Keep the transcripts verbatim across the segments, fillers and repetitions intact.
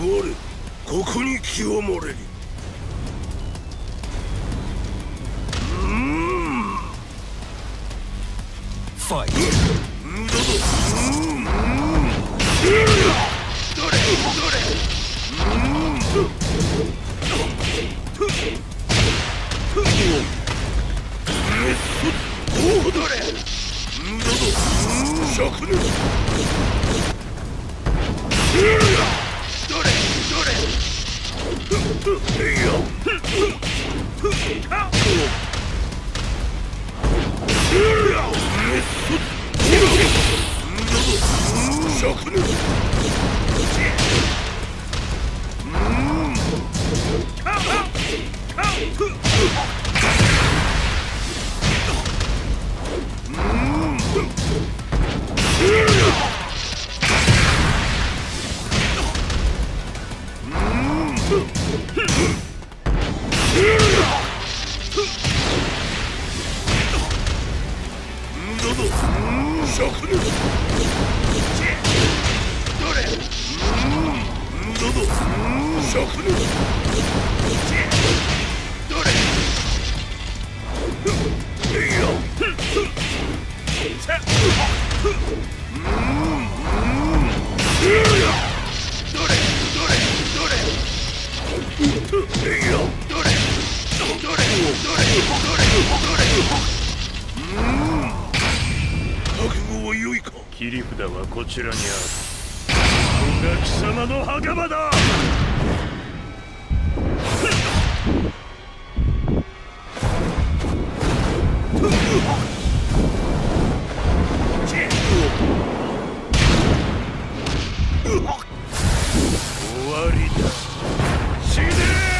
我ここに清盛れり。うーんファイト無駄だ。うーんどれどれうーんどうだれ無駄だ。灼熱どれどれいや灼熱切り札はこちらにある。これが貴様の袴だ。終わりだ。死ね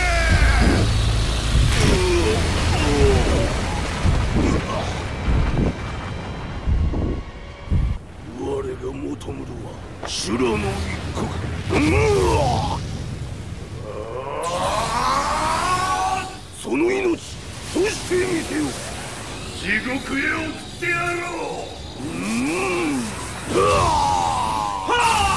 我が求むるは修羅の一国。うわその命そしてみせよ。地獄へ送ってやろう。うーんはあ